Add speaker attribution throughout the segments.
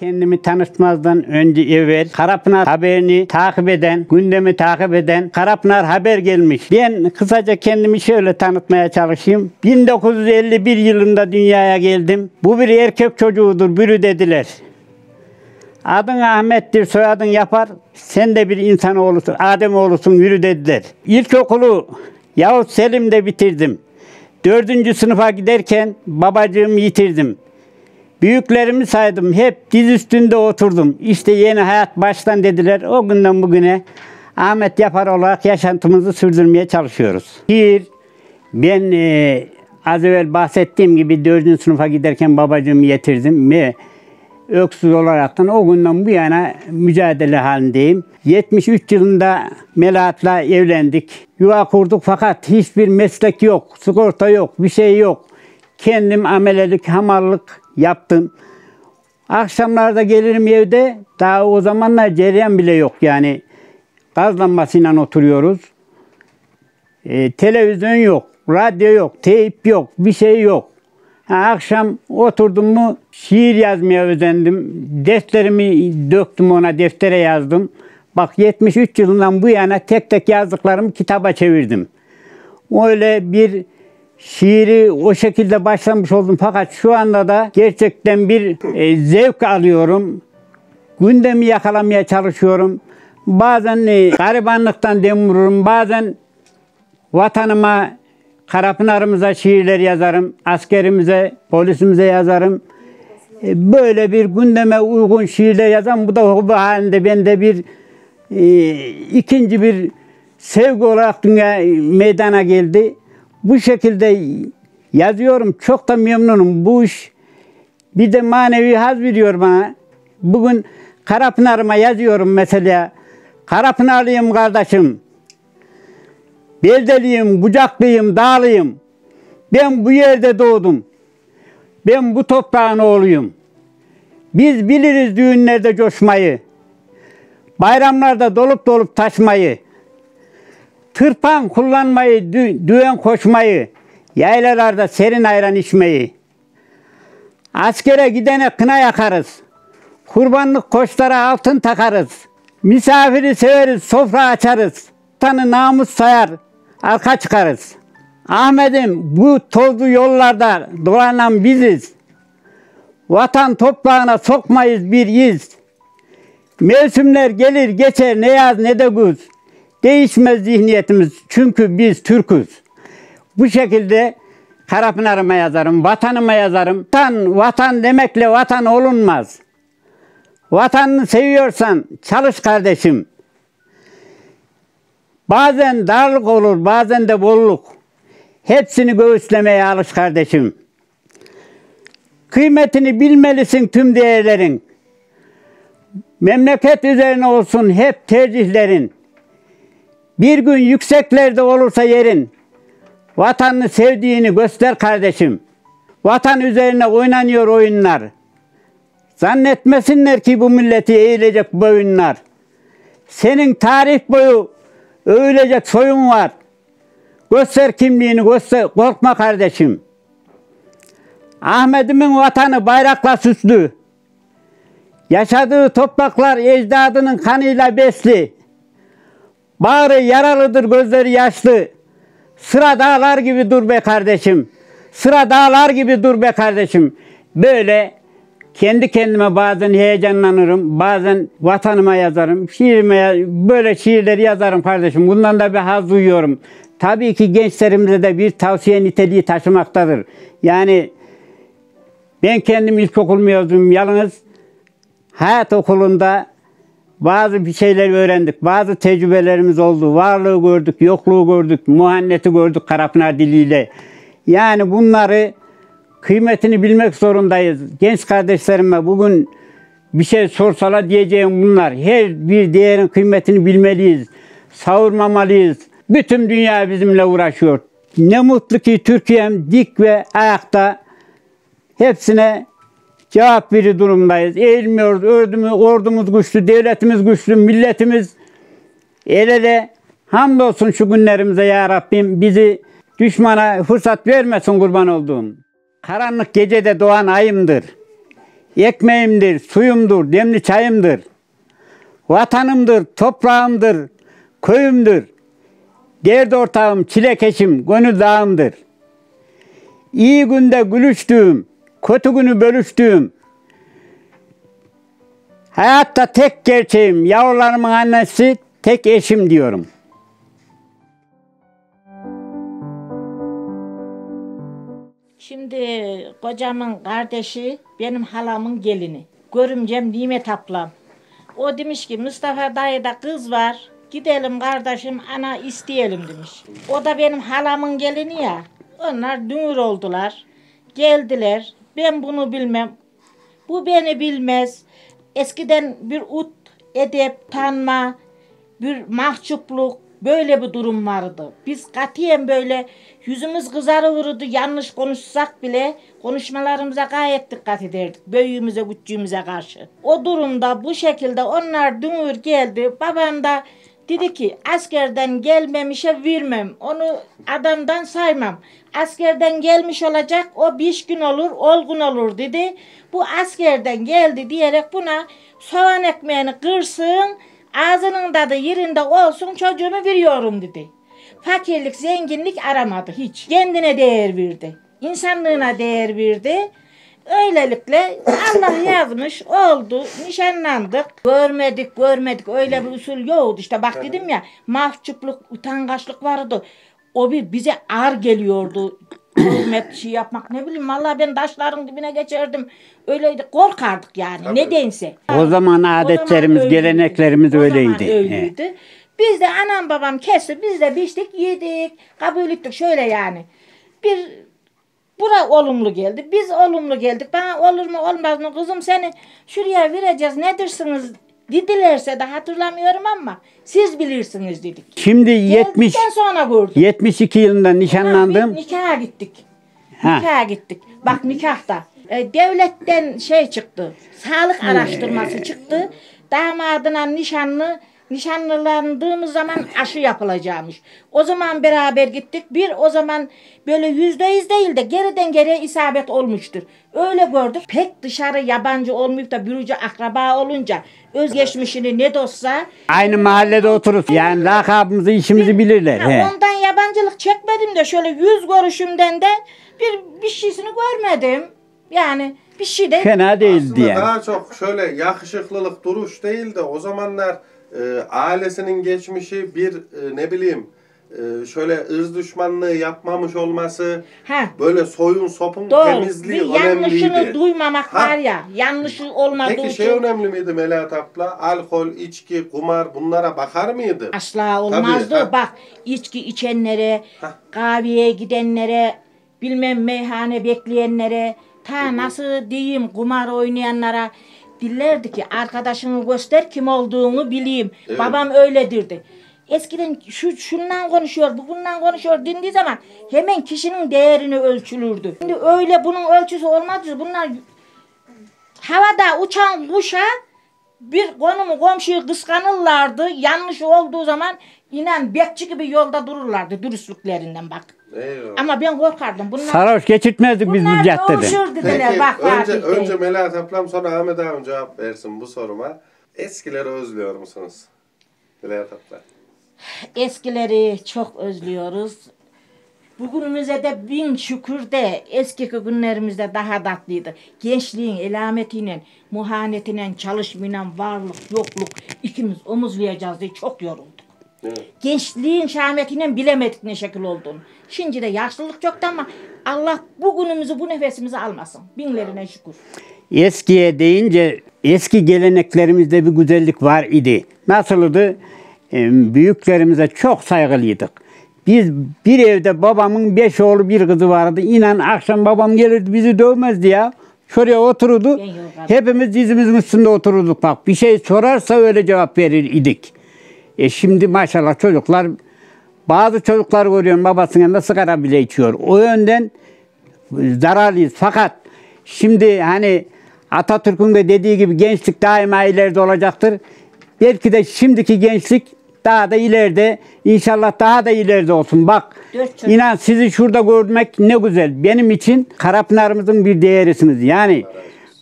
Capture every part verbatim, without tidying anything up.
Speaker 1: Kendimi tanıtmazdan önce evvel Karapınar haberini takip eden, gündemi takip eden Karapınar Haber gelmiş. Ben kısaca kendimi şöyle tanıtmaya çalışayım. bin dokuz yüz elli bir yılında dünyaya geldim. Bu bir erkek çocuğudur, bürü dediler. Adın Ahmet'tir, soyadın yapar, sen de bir insan oğlusun, Adem oğlusun, yürü dediler. İlkokulu Yavuz Selim'de bitirdim. Dördüncü sınıfa giderken babacığımı yitirdim. Büyüklerimi saydım, hep diz üstünde oturdum. İşte yeni hayat baştan dediler. O günden bugüne Ahmet Yapar olarak yaşantımızı sürdürmeye çalışıyoruz. Bir, ben e, az evvel bahsettiğim gibi dördüncü sınıfa giderken babacığımı yitirdim ve öksüz olaraktan o günden bu yana mücadele halindeyim. yetmiş üç yılında Melahat'la evlendik. Yuva kurduk fakat hiçbir meslek yok, sigorta yok, bir şey yok. Kendim amelelik, hamallık yaptım. Akşamlarda gelirim evde, daha o zamanlar cereyan bile yok yani. Gaz lambasıyla oturuyoruz. Ee, televizyon yok, radyo yok, teyp yok, bir şey yok. Ha, akşam oturdum mu şiir yazmaya özendim. Defterimi döktüm ona, deftere yazdım. Bak yetmiş üç yılından bu yana tek tek yazdıklarımı kitaba çevirdim. Öyle bir şiiri o şekilde başlamış oldum. Fakat şu anda da gerçekten bir e, zevk alıyorum. Gündemi yakalamaya çalışıyorum. Bazen e, garibanlıktan dem vururum. Bazen vatanıma, Karapınar'ımıza şiirler yazarım. Askerimize, polisimize yazarım. E, böyle bir gündeme uygun şiirler yazarım. Bu da hobi halinde bende bir e, ikinci bir sevgi olarak dünya meydana geldi. Bu şekilde yazıyorum. Çok da memnunum. Bu iş bir de manevi haz veriyor bana. Bugün Karapınar'ıma yazıyorum mesela. Karapınarlıyım kardeşim. Beldeliyim, bucaklıyım, dağlıyım. Ben bu yerde doğdum. Ben bu toprağın oğluyum. Biz biliriz düğünlerde coşmayı. Bayramlarda dolup dolup taşmayı. Tırpan kullanmayı, dü düğün koşmayı. Yaylalarda serin ayran içmeyi. Askere gidene kına yakarız. Kurbanlık koçlara altın takarız. Misafiri severiz, sofra açarız. Vatanı namus sayar, arka çıkarız. Ahmet'im, bu tozlu yollarda dolanan biziz. Vatan toprağına sokmayız bir iz. Mevsimler gelir geçer ne yaz ne de güz. Değişmez zihniyetimiz çünkü biz Türk'üz. Bu şekilde Karapınar'ıma yazarım, vatanıma yazarım. Vatan, vatan demekle vatan olunmaz. Vatanını seviyorsan çalış kardeşim. Bazen darlık olur, bazen de bolluk. Hepsini göğüslemeye alış kardeşim. Kıymetini bilmelisin tüm değerlerin. Memleket üzerine olsun hep tercihlerin. Bir gün yükseklerde olursa yerin, vatanını sevdiğini göster kardeşim. Vatan üzerine oynanıyor oyunlar. Zannetmesinler ki bu milleti eğilecek boyunlar. Senin tarih boyu övülecek soyun var. Göster kimliğini, göster, korkma kardeşim. Ahmet'imin vatanı bayrakla süslü. Yaşadığı topraklar ecdadının kanıyla besli. Bağrı yaralıdır, gözleri yaşlı. Sıra dağlar gibi dur be kardeşim. Sıra dağlar gibi dur be kardeşim. Böyle kendi kendime bazen heyecanlanırım. Bazen vatanıma yazarım. Şiirime, böyle şiirleri yazarım kardeşim. Bundan da bir haz duyuyorum. Tabii ki gençlerimize de bir tavsiye niteliği taşımaktadır. Yani ben kendim ilkokul mezunuyum. Yalnız hayat okulunda bazı bir şeyler öğrendik. Bazı tecrübelerimiz oldu. Varlığı gördük, yokluğu gördük, muhanneti gördük Karapınar diliyle. Yani bunları kıymetini bilmek zorundayız. Genç kardeşlerime bugün bir şey sorsalar diyeceğim bunlar. Her bir değerin kıymetini bilmeliyiz. Savurmamalıyız. Bütün dünya bizimle uğraşıyor. Ne mutlu ki Türkiye'm dik ve ayakta. Hepsine cevap verir durumdayız. Eğilmiyoruz, ordumuz, ordumuz güçlü, devletimiz güçlü, milletimiz el ele. Hamdolsun şu günlerimize ya Rabbim. Bizi düşmana fırsat vermesin kurban olduğum. Karanlık gecede doğan ayımdır. Ekmeğimdir, suyumdur, demli çayımdır. Vatanımdır, toprağımdır, köyümdür. Dert ortağım, çilekeşim, gönül dağımdır. İyi günde gülüştüğüm, kötü günü bölüştüğüm, hayatta tek gerçeğim, yavrularımın annesi, tek eşim diyorum.
Speaker 2: Şimdi kocamın kardeşi benim halamın gelini. Görümcem Nimet ablam. O demiş ki Mustafa dayıda kız var. Gidelim kardeşim ana isteyelim demiş. O da benim halamın gelini ya. Onlar dünür oldular. Geldiler. Ben bunu bilmem. Bu beni bilmez. Eskiden bir ut, edep, tanma, bir mahcupluk, böyle bir durum vardı. Biz katiyen böyle yüzümüz kızarıvırdı, yanlış konuşsak bile konuşmalarımıza gayet dikkat ederdik. Büyüğümüze, küçüğümüze karşı. O durumda bu şekilde onlar dünür geldi. Babam da dedi ki askerden gelmemişe vermem. Onu adamdan saymam. Askerden gelmiş olacak, o beş gün olur, olgun olur dedi. Bu askerden geldi diyerek buna soğan ekmeğini kırsın, ağzının tadı yerinde olsun, çocuğumu veriyorum dedi. Fakirlik, zenginlik aramadı hiç. Kendine değer verdi. İnsanlığına değer verdi. Öylelikle Allah yazmış, oldu, nişanlandık. Görmedik, görmedik, öyle bir usul yoktu. İşte bak dedim ya, mahcupluk, utangaçlık vardı. O bir bize ağır geliyordu. Hürmet şey yapmak, ne bileyim, vallahi ben taşların dibine geçerdim. Öyleydi, korkardık yani. Tabii. Nedense.
Speaker 1: O zaman adetlerimiz, o zaman geleneklerimiz
Speaker 2: o
Speaker 1: öyleydi.
Speaker 2: Zaman öyleydi. Evet. Biz de anam babam kesti, biz de biçtik, yedik, kabul ettik şöyle yani. Bir bura olumlu geldi, biz olumlu geldik. Bana olur mu olmaz mı kızım, seni şuraya vereceğiz, nedirsiniz dedilerse de hatırlamıyorum ama siz bilirsiniz dedik.
Speaker 1: Şimdi yetmiş,
Speaker 2: sonra gördüm.
Speaker 1: yetmiş iki yılında nişanlandım.
Speaker 2: Nikaha gittik. Ha. Nikaha gittik. Bak nikahta. E, devletten şey çıktı. Sağlık araştırması çıktı. Damadına nişanlı, nişanlılandığımız zaman aşı yapılacakmış. O zaman beraber gittik. Bir o zaman böyle yüzde yüz değil de geriden geriye isabet olmuştur. Öyle gördük. Pek dışarı yabancı olmayıp da bürücü akraba olunca özgeçmişini ne de olsa
Speaker 1: aynı mahallede otururuz. Yani lakabımızı, işimizi bilirler.
Speaker 2: Ha,
Speaker 1: he.
Speaker 2: Ondan yabancılık çekmedim de şöyle yüz görüşümden de bir bir şeysini görmedim. Yani bir şey de
Speaker 1: fena değildi
Speaker 3: aslında
Speaker 1: yani.
Speaker 3: Daha çok şöyle yakışıklılık, duruş değil de o zamanlar e, ailesinin geçmişi bir e, ne bileyim e, şöyle ırz düşmanlığı yapmamış olması,
Speaker 2: ha.
Speaker 3: böyle soyun sopun
Speaker 2: Doğru.
Speaker 3: temizliği
Speaker 2: bir yanlışını
Speaker 3: önemliydi.
Speaker 2: duymamak
Speaker 3: Ha.
Speaker 2: var ya, yanlışı olmadığı
Speaker 3: Peki
Speaker 2: için.
Speaker 3: şey önemli miydi Melahat abla? Alkol, içki, kumar bunlara bakar mıydı?
Speaker 2: Asla olmazdı.
Speaker 3: Tabii,
Speaker 2: Bak içki içenlere,
Speaker 3: ha.
Speaker 2: kahveye gidenlere, bilmem meyhane bekleyenlere, ta nasıl diyeyim kumar oynayanlara dillerdi ki arkadaşını göster kim olduğunu bileyim. Evet. Babam öyledirdi. Eskiden şu şundan konuşuyor, bu bundan konuşuyor dendiği zaman hemen kişinin değerini ölçülürdü. Şimdi öyle bunun ölçüsü olmaz. Bunlar havada uçan kuşa bir konumu komşuyu kıskanırlardı. Yanlış olduğu zaman inan bekçi gibi yolda dururlardı dürüstlüklerinden bak.
Speaker 3: Eyvallah.
Speaker 2: Ama ben korkardım. Bunlar,
Speaker 1: sarhoş geçirtmezdik biz bu caddede.
Speaker 2: Bunlar dediler, bak,
Speaker 3: önce,
Speaker 2: bak,
Speaker 3: önce Melahat ablam sonra Ahmet abim cevap versin bu soruma. Eskileri özlüyor musunuz Melahat abla?
Speaker 2: Eskileri çok özlüyoruz. Bugünümüze de bin şükür de eski günlerimizde daha tatlıydı. Gençliğin elametiyle, muhanetiyle, çalışmayla, varlık, yokluk ikimiz omuzlayacağız diye çok yorulduk. Evet. Gençliğin şahmetiyle bilemedik ne şekil olduğunu. Şimdi de yaşlılık çoktu ama Allah bugünümüzü, bu nefesimizi almasın. Binlerine şükür.
Speaker 1: Eskiye deyince eski geleneklerimizde bir güzellik var idi. Nasıldı? Büyüklerimize çok saygılıydık. Biz bir evde babamın beş oğlu bir kızı vardı. İnan akşam babam gelirdi bizi dövmezdi ya. Şuraya otururdu. Hepimiz dizimizin üstünde otururduk bak. Bir şey sorarsa öyle cevap verir idik. E şimdi maşallah çocuklar, bazı çocuklar görüyorum babasının yanında sigara bile içiyor. O yönden zararlıyız. Fakat şimdi hani Atatürk'ün de dediği gibi gençlik daima ileride olacaktır. Belki de şimdiki gençlik daha da ileride, inşallah daha da ileride olsun. Bak, inan sizi şurada görmek ne güzel. Benim için Karapınar'ımızın bir değerisiniz. Yani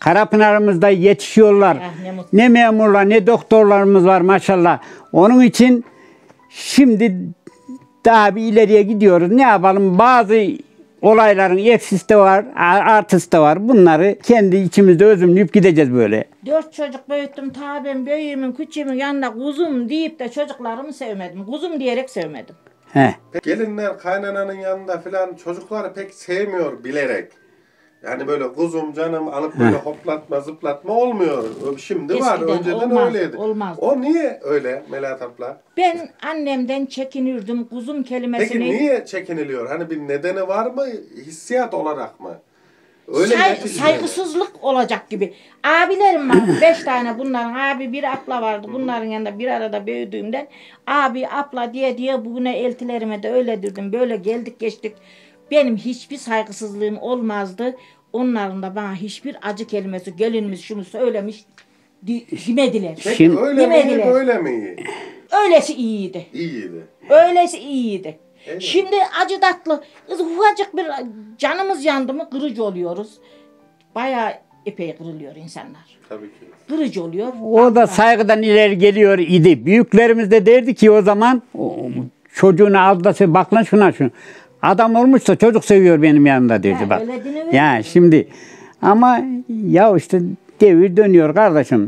Speaker 1: Karapınar'ımızda yetişiyorlar.
Speaker 2: Ah, ne mutlu.
Speaker 1: Ne memurlar ne doktorlarımız var maşallah. Onun için şimdi daha bir ileriye gidiyoruz. Ne yapalım? Bazı olayların eksisi de var, artısı da var. Bunları kendi içimizde özümleyip gideceğiz böyle.
Speaker 2: Dört çocuk büyüttüm. Ta ben büyüğümün küçüğümün yanında kuzum deyip de çocuklarımı sevmedim. Kuzum diyerek sevmedim.
Speaker 1: He.
Speaker 3: Gelinler kaynananın yanında filan çocukları pek sevmiyor bilerek. Yani böyle kuzum canım alıp böyle hoplatma zıplatma olmuyor. Şimdi var,
Speaker 2: Eskiden
Speaker 3: önceden
Speaker 2: olmaz,
Speaker 3: öyleydi.
Speaker 2: olmazdı.
Speaker 3: O niye öyle Melahat abla?
Speaker 2: Ben annemden çekinirdim kuzum kelimesini.
Speaker 3: Peki niye çekiniliyor? Hani bir nedeni var mı? Hissiyat olarak mı? Öyle
Speaker 2: Say-
Speaker 3: yetişmedi.
Speaker 2: saygısızlık olacak gibi. Abilerim var. Beş tane bunların abi bir abla vardı. Bunların yanında bir arada büyüdüğümden abi abla diye diye bugüne eltilerime de öyle dedim. Böyle geldik geçtik. Benim hiçbir saygısızlığım olmazdı. Onların da bana hiçbir acı kelimesi gelinmiş şunu söylemiş di- demediler.
Speaker 3: Peki
Speaker 1: Şimdi-
Speaker 3: öyle mi iyi,
Speaker 2: Demediler.
Speaker 3: böyle mi iyi?
Speaker 2: Öylesi iyiydi.
Speaker 3: İyiydi.
Speaker 2: Öylesi iyiydi.
Speaker 3: Evet.
Speaker 2: Şimdi acı tatlı, ufacık bir canımız yandı mı kırıcı oluyoruz. Bayağı epey kırılıyor insanlar.
Speaker 3: Tabii ki.
Speaker 2: Kırıcı oluyor.
Speaker 1: O da saygıdan ileri geliyor idi. Büyüklerimiz de derdi ki o zaman o, çocuğunu aldı da se- bak lan şuna şunu. Adam olmuşsa çocuk seviyor benim yanımda derdi
Speaker 2: Ha,
Speaker 1: bak.
Speaker 2: öyle deniyor.
Speaker 1: Yani şimdi ama ya işte devir dönüyor kardeşim.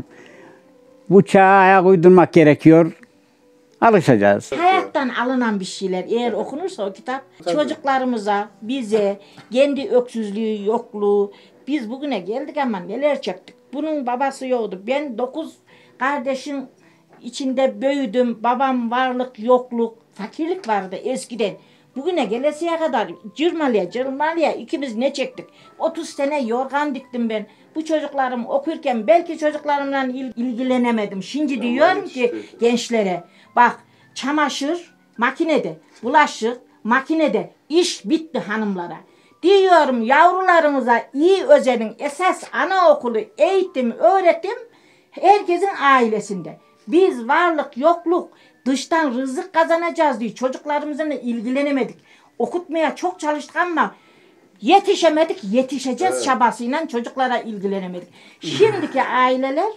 Speaker 1: Bu çağa ayak uydurmak gerekiyor. Alışacağız.
Speaker 2: Hayattan alınan bir şeyler eğer okunursa o kitap
Speaker 3: Tabii.
Speaker 2: çocuklarımıza, bize, kendi öksüzlüğü, yokluğu biz bugüne geldik ama neler çektik. Bunun babası yoktu. Ben dokuz kardeşin içinde büyüdüm. Babam varlık, yokluk, fakirlik vardı eskiden. Bugüne gelesiye kadar cırmalıya cırmalıya ikimiz ne çektik? otuz sene yorgan diktim ben. Bu çocuklarım okurken belki çocuklarımla il- ilgilenemedim. Şimdi diyorum ki
Speaker 3: yetiştirdim.
Speaker 2: gençlere bak çamaşır makinede, bulaşık makinede, iş bitti hanımlara. Diyorum yavrularımıza iyi özenin esas anaokulu, eğitim, öğretim herkesin ailesinde. Biz varlık, yokluk, dıştan rızık kazanacağız diye çocuklarımızla ilgilenemedik. Okutmaya çok çalıştık ama yetişemedik, yetişeceğiz
Speaker 3: Evet.
Speaker 2: çabasıyla çocuklara ilgilenemedik. Şimdiki aileler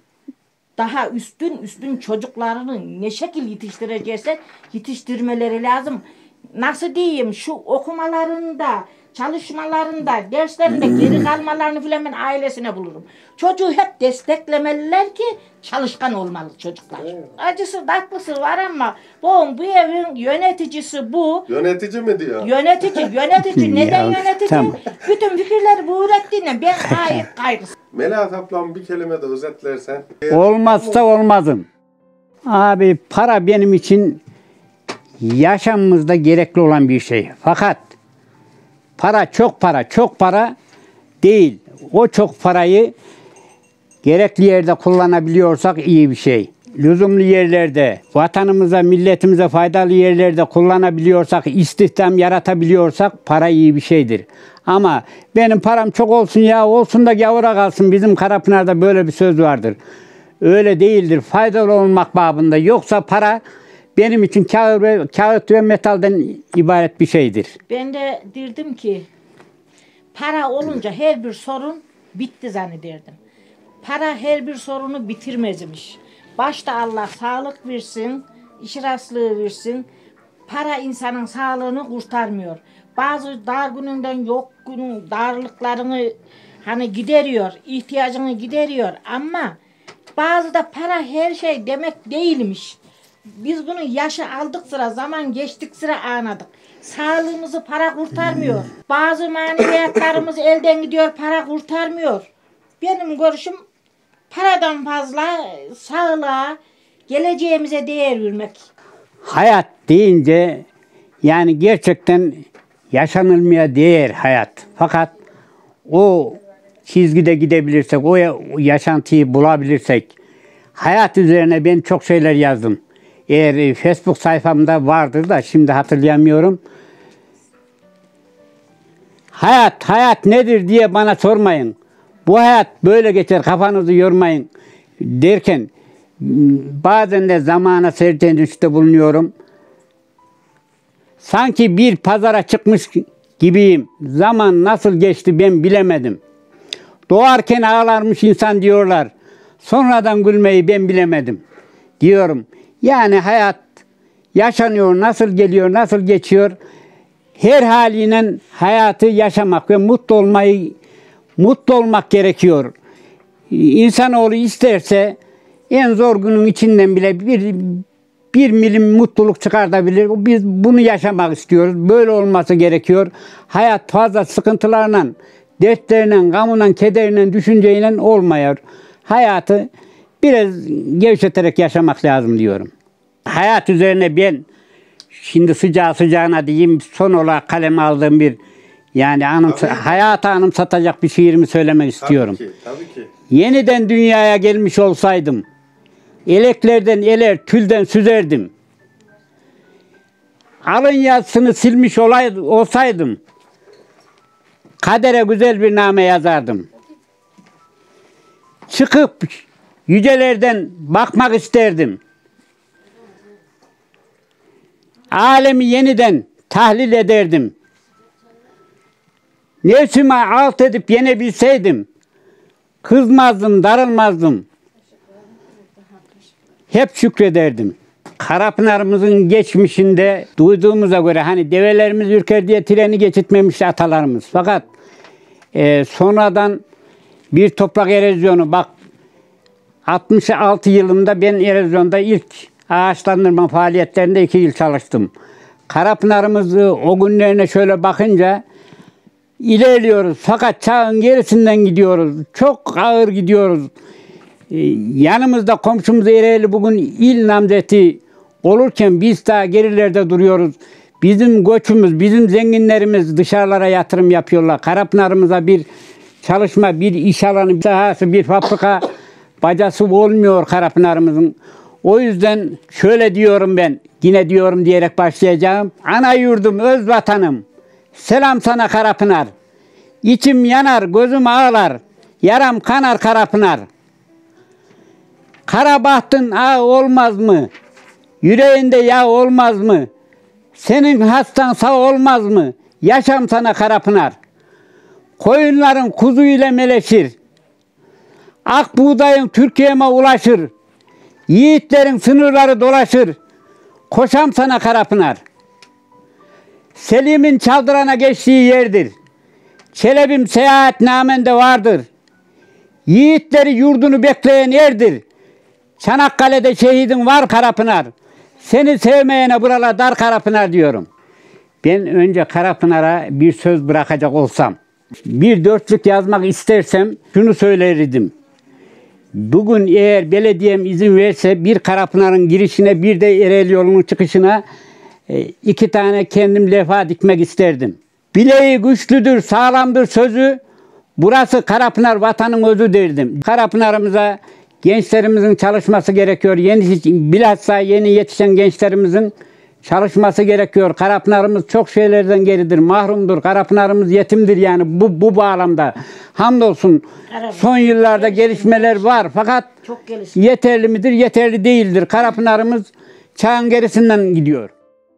Speaker 2: daha üstün üstün çocuklarını ne şekil yetiştirecekse yetiştirmeleri lazım. Nasıl diyeyim şu okumalarında, çalışmalarında, derslerinde geri kalmalarını filan ben ailesine bulurum. Çocuğu hep desteklemeliler ki çalışkan olmalı çocuklar. Acısı tatlısı var ama bu, bu evin yöneticisi bu.
Speaker 3: Yönetici mi diyor?
Speaker 2: Yönetici, yönetici. Neden
Speaker 1: Ya,
Speaker 2: yönetici?
Speaker 1: tamam.
Speaker 2: Bütün fikirleri bu ürettiğine ben gayet kaygısız.
Speaker 3: Melahat ablam bir kelime de özetlersen.
Speaker 1: Olmazsa olmazım. Abi para benim için yaşamımızda gerekli olan bir şey. Fakat para çok para çok para değil. O çok parayı gerekli yerde kullanabiliyorsak iyi bir şey. Lüzumlu yerlerde, vatanımıza, milletimize faydalı yerlerde kullanabiliyorsak, istihdam yaratabiliyorsak para iyi bir şeydir. Ama benim param çok olsun ya, olsun da gavura kalsın. Bizim Karapınar'da böyle bir söz vardır. Öyle değildir. Faydalı olmak babında. Yoksa para benim için kağıt ve, kağıt ve metalden ibaret bir şeydir.
Speaker 2: Ben de dirdim ki para olunca her bir sorun bitti zannederdim. Para her bir sorunu bitirmezmiş. Başta Allah sağlık versin, iş rastlığı versin. Para insanın sağlığını kurtarmıyor. Bazı dar gününden yok günün darlıklarını hani gideriyor, ihtiyacını gideriyor ama bazı da para her şey demek değilmiş. Biz bunu yaşa aldık sıra, zaman geçtik sıra anladık. Sağlığımızı para kurtarmıyor. Bazı maneviyatlarımız elden gidiyor, para kurtarmıyor. Benim görüşüm paradan fazla sağlığa, geleceğimize değer vermek.
Speaker 1: Hayat deyince yani gerçekten yaşanılmaya değer hayat. Fakat o çizgide gidebilirsek, o yaşantıyı bulabilirsek, hayat üzerine ben çok şeyler yazdım. Eğer Facebook sayfamda vardır da şimdi hatırlayamıyorum. Hayat, hayat nedir diye bana sormayın. Bu hayat böyle geçer, kafanızı yormayın derken bazen de zamana serzenişte bulunuyorum. Sanki bir pazara çıkmış gibiyim. Zaman nasıl geçti ben bilemedim. Doğarken ağlarmış insan diyorlar. Sonradan gülmeyi ben bilemedim diyorum. Yani hayat yaşanıyor, nasıl geliyor, nasıl geçiyor. Her haliyle hayatı yaşamak ve mutlu olmayı mutlu olmak gerekiyor. İnsanoğlu isterse en zor günün içinden bile bir bir milim mutluluk çıkartabilir. Biz bunu yaşamak istiyoruz. Böyle olması gerekiyor. Hayat fazla sıkıntılarla, dertlerle, gamıyla, kederle, düşünceyle olmuyor. Hayatı biraz gevşeterek yaşamak lazım diyorum. Hayat üzerine ben şimdi sıcağı sıcağına diyeyim, son olarak kaleme aldığım bir yani anımsa, hayata anımsatacak bir şiirimi söylemek istiyorum.
Speaker 3: Tabii ki, tabii ki.
Speaker 1: Yeniden dünyaya gelmiş olsaydım, eleklerden eler, tülden süzerdim. Alın yazısını silmiş olay, olsaydım, kadere güzel bir name yazardım. Çıkıp yücelerden bakmak isterdim. Alemi yeniden tahlil ederdim. Nefsime alt edip yenebilseydim, kızmazdım, darılmazdım. Hep şükrederdim. Karapınar'ımızın geçmişinde duyduğumuza göre hani develerimiz ürker diye treni geçitmemiş atalarımız. Fakat e, sonradan bir toprak erozyonu, bak altmış altı yılında ben erozyonda ilk ağaçlandırma faaliyetlerinde iki yıl çalıştım. Karapınar'ımızı o günlerine şöyle bakınca ilerliyoruz. Fakat çağın gerisinden gidiyoruz. Çok ağır gidiyoruz. Ee, yanımızda komşumuz Ereğli bugün il namzeti olurken biz daha gerilerde duruyoruz. Bizim göçümüz, bizim zenginlerimiz dışarılara yatırım yapıyorlar. Karapınar'ımıza bir çalışma, bir iş alanı, bir sahası, bir fabrika bacası olmuyor Karapınar'ımızın. O yüzden şöyle diyorum ben, yine diyorum diyerek başlayacağım. Ana yurdum, öz vatanım, selam sana Karapınar. İçim yanar, gözüm ağlar, yaram kanar Karapınar. Kara bahtın ağı olmaz mı? Yüreğinde yağ olmaz mı? Senin hastan sağ olmaz mı? Yaşam sana Karapınar. Koyunların kuzu ile meleşir. Ak buğdayın Türkiye'me ulaşır. Yiğitlerin sınırları dolaşır. Koşam sana Karapınar. Selim'in Çaldırana geçtiği yerdir. Çelebim seyahatnamende vardır. Yiğitleri yurdunu bekleyen erdir. Çanakkale'de şehidin var Karapınar. Seni sevmeyene buralar dar Karapınar diyorum. Ben önce Karapınar'a bir söz bırakacak olsam, bir dörtlük yazmak istersem şunu söylerdim. Bugün eğer belediyem izin verse bir Karapınar'ın girişine bir de Ereğli yolunun çıkışına iki tane kendim levha dikmek isterdim. Bileği güçlüdür, sağlamdır sözü, burası Karapınar vatanın özü derdim. Karapınar'ımıza gençlerimizin çalışması gerekiyor. Yeni, bilhassa yeni yetişen gençlerimizin çalışması gerekiyor. Karapınar'ımız çok şeylerden geridir, mahrumdur. Karapınar'ımız yetimdir yani bu, bu bağlamda. Hamdolsun son yıllarda gelişmeler var fakat yeterli midir? Yeterli değildir. Karapınar'ımız çağın gerisinden gidiyor.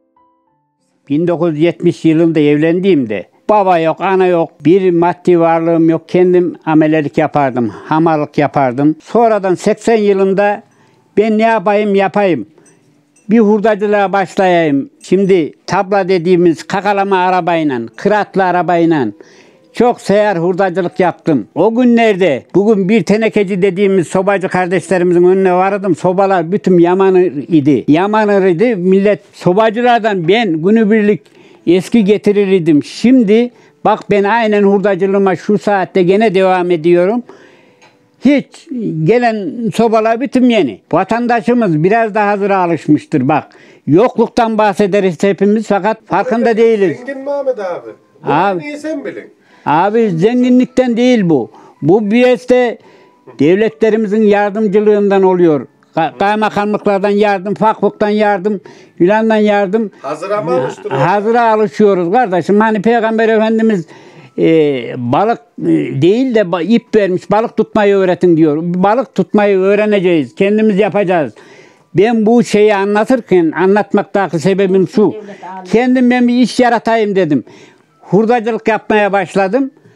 Speaker 1: bin dokuz yüz yetmiş yılında evlendiğimde baba yok, ana yok, bir maddi varlığım yok. Kendim amelelik yapardım, hamallık yapardım. Sonradan seksen yılında ben ne yapayım yapayım. Bir hurdacılığa başlayayım. Şimdi tabla dediğimiz kakalama arabayla, kıratlı arabayla çok seyyar hurdacılık yaptım. O günlerde bugün bir tenekeci dediğimiz sobacı kardeşlerimizin önüne vardım. Sobalar bütün yamanır idi. Yamanır idi. Millet sobacılardan ben günübirlik eski getirirdim. Şimdi bak ben aynen hurdacılığıma şu saatte gene devam ediyorum. Hiç gelen sobalar bütün yeni. Vatandaşımız biraz daha hazıra alışmıştır bak. Yokluktan bahsederiz hepimiz fakat farkında değiliz.
Speaker 3: Zengin Mehmet abi.
Speaker 1: Abi,
Speaker 3: niye sen bilin?
Speaker 1: Abi zenginlikten değil bu. Bu bir este devletlerimizin yardımcılığından oluyor. Kaymakamlıklardan yardım, fakfuktan yardım, Yunan'dan yardım.
Speaker 3: Hazıra mı alıştırıyor?
Speaker 1: Hazıra alışıyoruz kardeşim. Hani Peygamber Efendimiz e, balık e, değil de ip vermiş, balık tutmayı öğretin diyor. Balık tutmayı öğreneceğiz, kendimiz yapacağız. Ben bu şeyi anlatırken, anlatmaktaki sebebim şu. Kendim ben bir iş yaratayım dedim. Hurdacılık yapmaya başladım.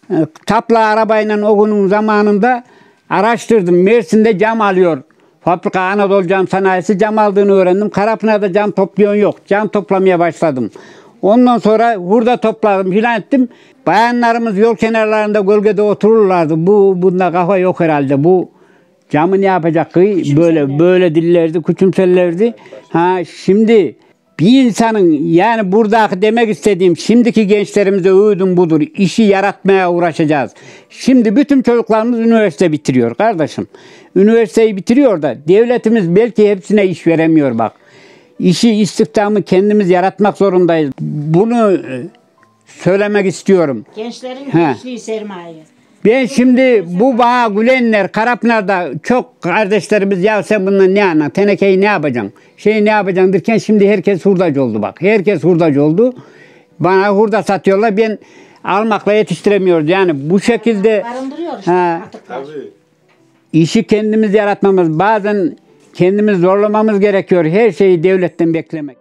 Speaker 1: E, Tapla arabayla o günün zamanında araştırdım. Mersin'de cam alıyor. Fabrika Anadolu Cam Sanayisi cam aldığını öğrendim. Karapınar'da cam toplayan yok. Cam toplamaya başladım. Ondan sonra hurda topladım filan ettim. Bayanlarımız yol kenarlarında gölgede otururlardı. Bu bunda kafa yok herhalde. Bu camı ne yapacak ki? Böyle böyle dillerdi, küçümserlerdi. Ha şimdi bir insanın yani buradaki demek istediğim şimdiki gençlerimize öğüdüm budur. İşi yaratmaya uğraşacağız. Şimdi bütün çocuklarımız üniversite bitiriyor kardeşim. Üniversiteyi bitiriyor da devletimiz belki hepsine iş veremiyor bak. İşi, istihdamı kendimiz yaratmak zorundayız. Bunu söylemek istiyorum.
Speaker 2: Gençlerin
Speaker 1: He.
Speaker 2: güçlü sermaye.
Speaker 1: Ben şimdi bu bana gülenler Karapınar'da çok kardeşlerimiz ya sen bundan ne anla tenekeyi ne yapacaksın? Şeyi ne yapacaksın derken şimdi herkes hurdacı oldu bak. Herkes hurdacı oldu. Bana hurda satıyorlar. Ben almakla yetiştiremiyoruz. Yani bu şekilde
Speaker 2: Barındırıyor işte
Speaker 1: ha,
Speaker 2: atıklar.
Speaker 3: Tabii.
Speaker 1: işi kendimiz yaratmamız, bazen kendimiz zorlamamız gerekiyor. Her şeyi devletten beklemek.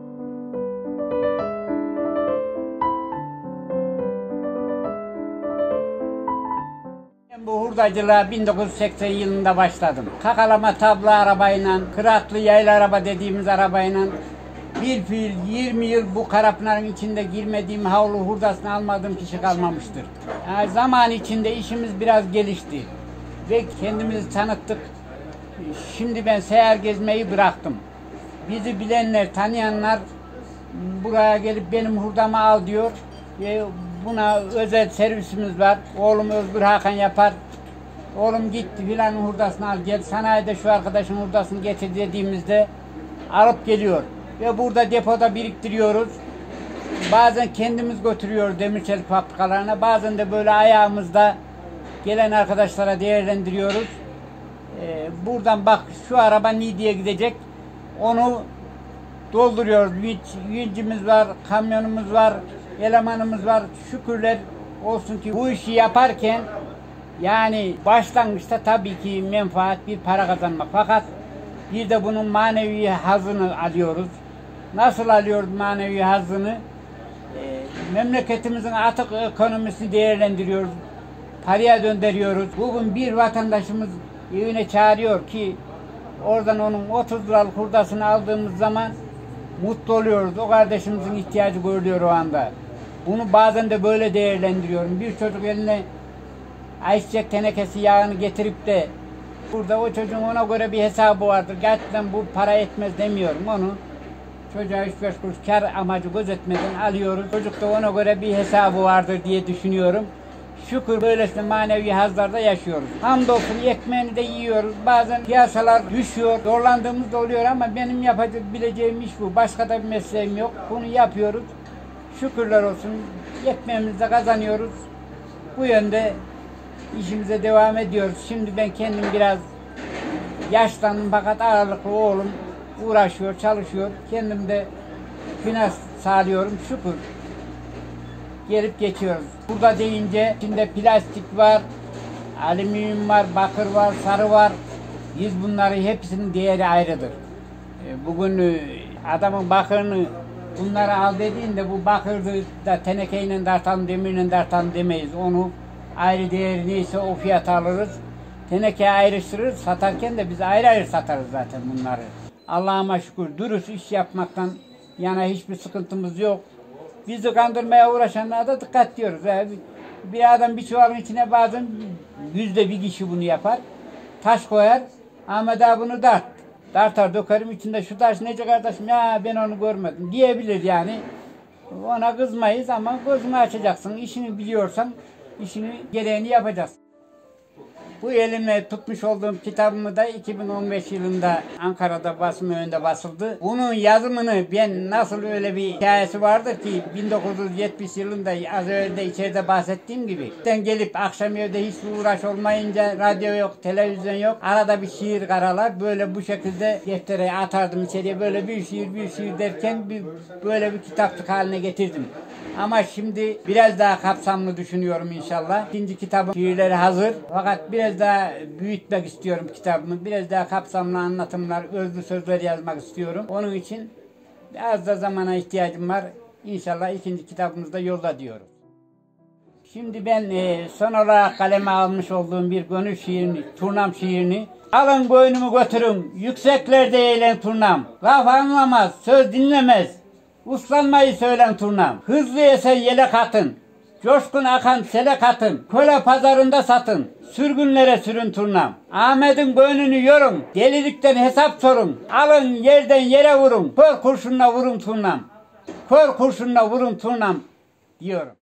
Speaker 1: Ben bu hurdacılığa bin dokuz yüz seksen yılında başladım. Kakalama tablo arabayla, kıratlı yaylı araba dediğimiz arabayla bir fiil yirmi yıl bu Karapınar'ın içinde girmediğim havlu hurdasını almadığım kişi kalmamıştır. Yani zaman içinde işimiz biraz gelişti ve kendimizi tanıttık. Şimdi ben seyahat gezmeyi bıraktım. Bizi bilenler, tanıyanlar buraya gelip benim hurdamı al diyor. Ve buna özel servisimiz var. Oğlum Özgür Hakan yapar. Oğlum gitti filan hurdasını al gel. Sanayide şu arkadaşın hurdasını getir dediğimizde alıp geliyor. Ve burada depoda biriktiriyoruz. Bazen kendimiz götürüyoruz demir çelik fabrikalarına. Bazen de böyle ayağımızda gelen arkadaşlara değerlendiriyoruz. Ee, buradan bak şu araba Niğde'ye gidecek. Onu dolduruyoruz. Vincimiz var, kamyonumuz var, elemanımız var. Şükürler olsun ki bu işi yaparken yani başlangıçta tabii ki menfaat bir para kazanmak. Fakat bir de bunun manevi hazını alıyoruz. Nasıl alıyoruz manevi hazını? Ee, memleketimizin atık ekonomisini değerlendiriyoruz. Paraya döndürüyoruz. Bugün bir vatandaşımız evine çağırıyor ki oradan onun otuz liralık hurdasını aldığımız zaman mutlu oluyoruz. O kardeşimizin ihtiyacı görülüyor o anda. Bunu bazen de böyle değerlendiriyorum. Bir çocuk eline ayçiçek tenekesi yağını getirip de burada o çocuğun ona göre bir hesabı vardır. Gerçekten bu para etmez demiyorum onu. Çocuğa üç beş kuruş kar amacı gözetmeden alıyoruz. Çocuk da ona göre bir hesabı vardır diye düşünüyorum. Şükür böylesine manevi hazlarda yaşıyoruz. Hamdolsun ekmeğini de yiyoruz. Bazen piyasalar düşüyor. Zorlandığımız da oluyor ama benim yapabileceğim iş bu. Başka da bir mesleğim yok. Bunu yapıyoruz. Şükürler olsun. Ekmeğimizi de kazanıyoruz. Bu yönde işimize devam ediyoruz. Şimdi ben kendim biraz yaşlandım fakat ağırlıklı oğlum uğraşıyor, çalışıyor. Kendim de finans sağlıyorum. Şükür. Gelip geçiyoruz. Burada deyince içinde plastik var, alüminyum var, bakır var, sarı var. Biz bunları hepsinin değeri ayrıdır. Bugün adamın bakırını bunları al dediğinde bu bakırı da tenekeyle dartalım, demirle dartalım demeyiz. Onu ayrı değeri neyse o fiyata alırız. Tenekeye ayrıştırırız. Satarken de biz ayrı ayrı satarız zaten bunları. Allah'ıma şükür dürüst iş yapmaktan yana hiçbir sıkıntımız yok. Bizi kandırmaya uğraşanlara da dikkat diyoruz. Yani bir adam bir çuvalın içine bazen yüzde bir kişi bunu yapar. Taş koyar. Ahmet abi bunu dart. Dartar dökerim içinde şu taş nece kardeşim ya ben onu görmedim diyebilir yani. Ona kızmayız ama gözünü açacaksın. İşini biliyorsan işini gereğini yapacaksın. Bu elimle tutmuş olduğum kitabımı da iki bin on beş yılında Ankara'da basım önünde basıldı. Bunun yazımını ben nasıl öyle bir hikayesi vardır ki bin dokuz yüz yetmiş yılında az önce içeride bahsettiğim gibi. Ben gelip akşam evde hiçbir uğraş olmayınca radyo yok, televizyon yok. Arada bir şiir karalar böyle bu şekilde deftere atardım içeriye böyle bir şiir bir şiir derken bir, böyle bir kitaplık haline getirdim. Ama şimdi biraz daha kapsamlı düşünüyorum inşallah. İkinci kitabım şiirleri hazır. Fakat biraz daha büyütmek istiyorum kitabımı. Biraz daha kapsamlı anlatımlar, özlü sözler yazmak istiyorum. Onun için az da zamana ihtiyacım var. İnşallah ikinci kitabımız da yolda diyorum. Şimdi ben e, son olarak kaleme almış olduğum bir gönül şiirini, turnam şiirini. Alın boynumu götürün, yükseklerde eğlen turnam. Laf anlamaz, söz dinlemez. Uslanmayı söylen turnam. Hızlı esen yelek atın. Coşkun akan selek atın. Köle pazarında satın. Sürgünlere sürün turnam. Ahmet'in boynunu yorun. Delilikten hesap sorun. Alın yerden yere vurun. Kör kurşunla vurun turnam. Kör kurşunla vurun turnam diyorum.